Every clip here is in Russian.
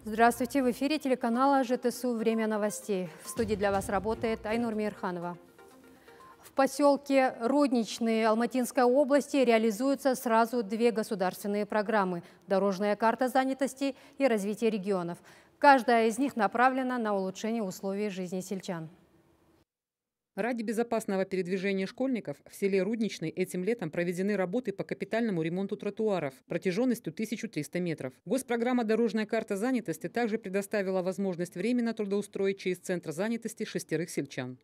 Здравствуйте, в эфире телеканала ЖТСУ «Время новостей». В студии для вас работает Айнур Мирханова. В поселке Рудничный Алматинской области реализуются сразу две государственные программы – «Дорожная карта занятости» и «Развитие регионов». Каждая из них направлена на улучшение условий жизни сельчан. Ради безопасного передвижения школьников в селе Рудничный этим летом проведены работы по капитальному ремонту тротуаров протяженностью 1300 метров. Госпрограмма «Дорожная карта занятости» также предоставила возможность временно трудоустроить через Центр занятости 6 сельчан.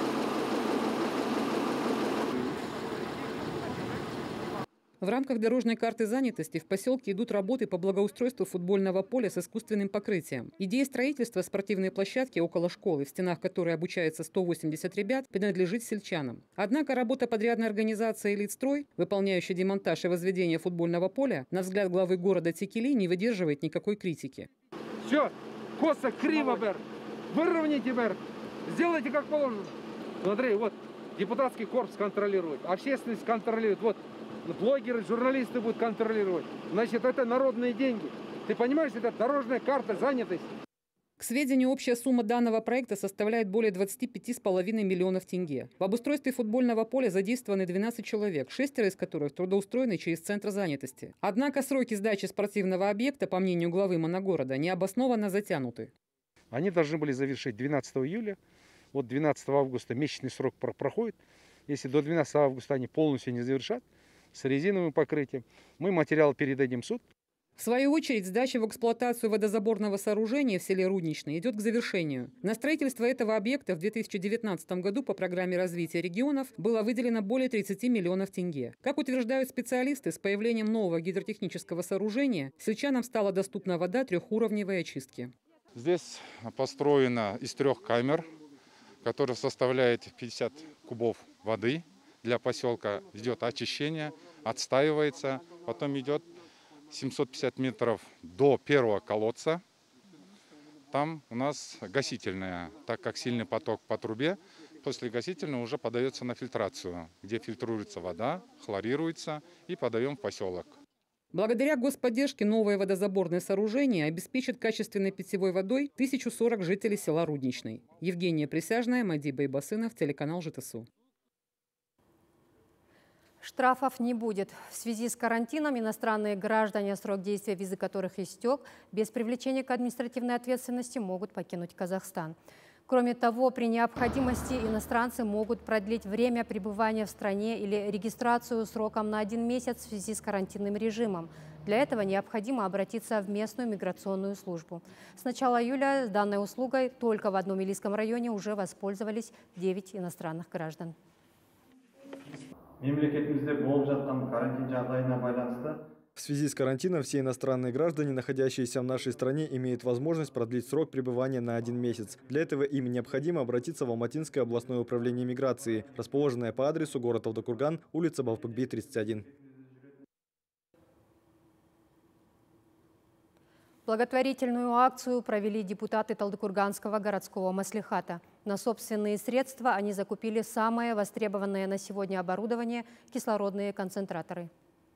В рамках дорожной карты занятости в поселке идут работы по благоустройству футбольного поля с искусственным покрытием. Идея строительства спортивной площадки около школы, в стенах которой обучается 180 ребят, принадлежит сельчанам. Однако работа подрядной организации «Элитстрой», выполняющей демонтаж и возведение футбольного поля, на взгляд главы города Текели, не выдерживает никакой критики. Все, косо, криво, Бер. Выровняйте, Бер. Сделайте как положено. Смотри, вот депутатский корпус контролирует, общественность контролирует. Вот блогеры, журналисты будут контролировать. Значит, это народные деньги. Ты понимаешь, это дорожная карта занятости. К сведению, общая сумма данного проекта составляет более 25,5 миллионов тенге. В обустройстве футбольного поля задействованы 12 человек, 6 из которых трудоустроены через Центр занятости. Однако сроки сдачи спортивного объекта, по мнению главы Моногорода, необоснованно затянуты. Они должны были завершить 12 июля. Вот 12 августа месячный срок проходит. Если до 12 августа они полностью не завершат, с резиновым покрытием, мы материал передадим в суд. В свою очередь, сдача в эксплуатацию водозаборного сооружения в селе Рудничный идет к завершению. На строительство этого объекта в 2019 году по программе развития регионов было выделено более 30 миллионов тенге. Как утверждают специалисты, с появлением нового гидротехнического сооружения сельчанам стала доступна вода трехуровневой очистки. Здесь построено из 3 камер, которая составляет 50 кубов воды. Для поселка идет очищение, отстаивается, потом идет 750 метров до первого колодца. Там у нас гасительная, так как сильный поток по трубе, после гасительного уже подается на фильтрацию, где фильтруется вода, хлорируется и подаем в поселок. Благодаря господдержке новое водозаборное сооружение обеспечит качественной питьевой водой 1040 жителей села Рудничный. Евгения Присяжная, Мади Байбасынов, телеканал ЖТСУ. Штрафов не будет. В связи с карантином иностранные граждане, срок действия визы которых истек, без привлечения к административной ответственности могут покинуть Казахстан. Кроме того, при необходимости иностранцы могут продлить время пребывания в стране или регистрацию сроком на 1 месяц в связи с карантинным режимом. Для этого необходимо обратиться в местную миграционную службу. С начала июля данной услугой только в одном Илийском районе уже воспользовались 9 иностранных граждан. В связи с карантином все иностранные граждане, находящиеся в нашей стране, имеют возможность продлить срок пребывания на 1 месяц. Для этого им необходимо обратиться в Алматинское областное управление миграции, расположенное по адресу город Талдыкурган, улица Балпыкби, 31. Благотворительную акцию провели депутаты Талдыкурганского городского маслихата. На собственные средства они закупили самое востребованное на сегодня оборудование – кислородные концентраторы.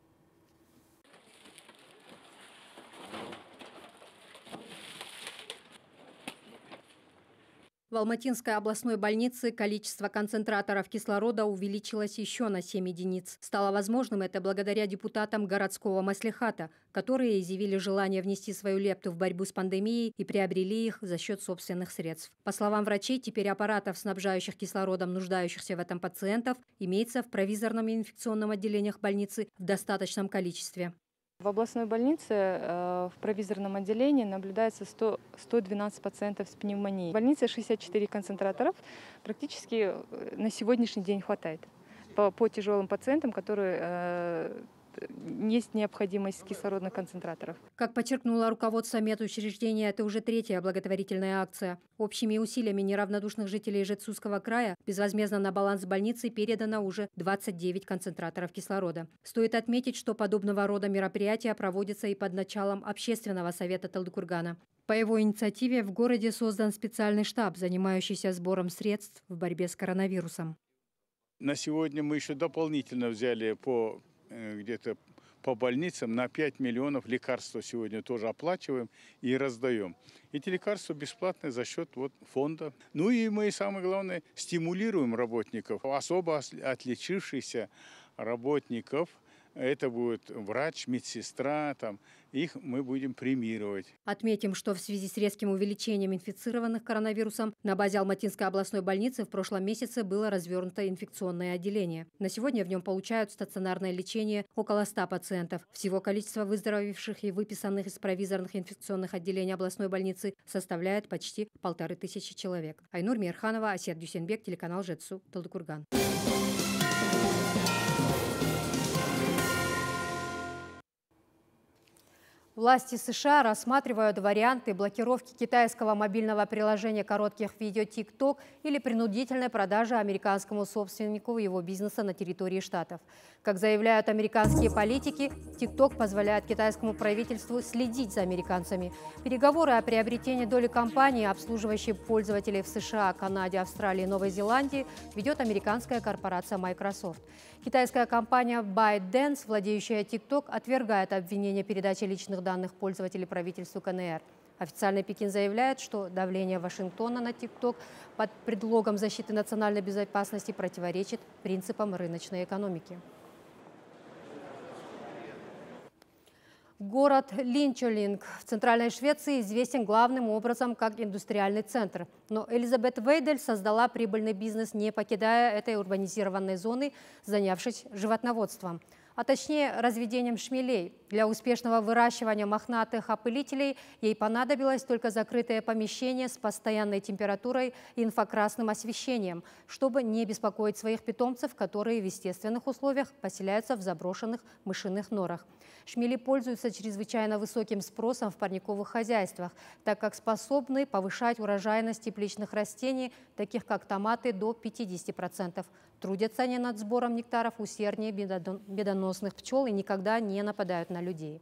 В Алматинской областной больнице количество концентраторов кислорода увеличилось еще на 7 единиц. Стало возможным это благодаря депутатам городского маслихата, которые изъявили желание внести свою лепту в борьбу с пандемией и приобрели их за счет собственных средств. По словам врачей, теперь аппаратов, снабжающих кислородом нуждающихся в этом пациентов, имеется в провизорном и инфекционном отделениях больницы в достаточном количестве. В областной больнице в провизорном отделении наблюдается 112 пациентов с пневмонией. В больнице 64 концентраторов, практически на сегодняшний день хватает по тяжелым пациентам, которые есть необходимость кислородных концентраторов. Как подчеркнуло руководство медучреждения, это уже 3-я благотворительная акция. Общими усилиями неравнодушных жителей Жетсусского края безвозмездно на баланс больницы передано уже 29 концентраторов кислорода. Стоит отметить, что подобного рода мероприятия проводятся и под началом Общественного совета Талдыкургана. По его инициативе в городе создан специальный штаб, занимающийся сбором средств в борьбе с коронавирусом. На сегодня мы еще дополнительно взяли где-то по больницам на 5 миллионов лекарства сегодня тоже оплачиваем и раздаем. Эти лекарства бесплатные за счет фонда. Ну и мы, самое главное, стимулируем работников, особо отличившихся работников. Это будет врач, медсестра, их мы будем премировать. Отметим, что в связи с резким увеличением инфицированных коронавирусом на базе Алматинской областной больницы в прошлом месяце было развернуто инфекционное отделение. На сегодня в нем получают стационарное лечение около 100 пациентов. Всего количество выздоровевших и выписанных из провизорных инфекционных отделений областной больницы составляет почти 1500 человек. Айнур Мирханова, Асет Дюсенбек, телеканал Жетсу, Талдыкурган. Власти США рассматривают варианты блокировки китайского мобильного приложения коротких видео TikTok или принудительной продажи американскому собственнику его бизнеса на территории штатов. Как заявляют американские политики, TikTok позволяет китайскому правительству следить за американцами. Переговоры о приобретении доли компании, обслуживающей пользователей в США, Канаде, Австралии и Новой Зеландии, ведет американская корпорация Microsoft. Китайская компания ByteDance, владеющая TikTok, отвергает обвинение передачи личных данных пользователей правительству КНР. Официальный Пекин заявляет, что давление Вашингтона на TikTok под предлогом защиты национальной безопасности противоречит принципам рыночной экономики. Город Линчолинг в Центральной Швеции известен главным образом как индустриальный центр. Но Элизабет Вейдель создала прибыльный бизнес, не покидая этой урбанизированной зоны, занявшись животноводством. А точнее разведением шмелей. Для успешного выращивания мохнатых опылителей ей понадобилось только закрытое помещение с постоянной температурой и инфракрасным освещением, чтобы не беспокоить своих питомцев, которые в естественных условиях поселяются в заброшенных мышиных норах. Шмели пользуются чрезвычайно высоким спросом в парниковых хозяйствах, так как способны повышать урожайность тепличных растений, таких как томаты, до 50%. Трудятся они над сбором нектаров усерднее медоносных пчел и никогда не нападают на людей.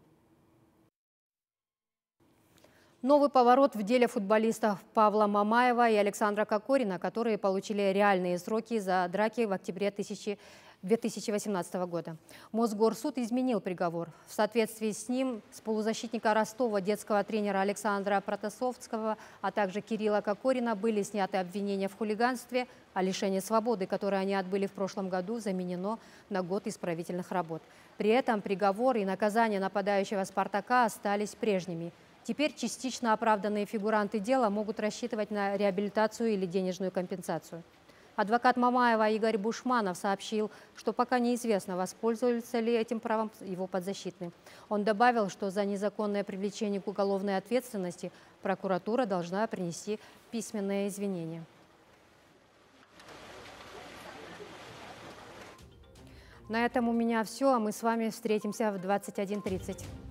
Новый поворот в деле футболистов Павла Мамаева и Александра Кокорина, которые получили реальные сроки за драки в октябре 2018 года. Мосгорсуд изменил приговор. В соответствии с ним с полузащитника Ростова, детского тренера Александра Протасовского, а также Кирилла Кокорина были сняты обвинения в хулиганстве, а лишение свободы, которое они отбыли в прошлом году, заменено на год исправительных работ. При этом приговор и наказание нападающего «Спартака» остались прежними. Теперь частично оправданные фигуранты дела могут рассчитывать на реабилитацию или денежную компенсацию. Адвокат Мамаева Игорь Бушманов сообщил, что пока неизвестно, воспользуется ли этим правом его подзащитный. Он добавил, что за незаконное привлечение к уголовной ответственности прокуратура должна принести письменное извинение. На этом у меня все, а мы с вами встретимся в 21:30.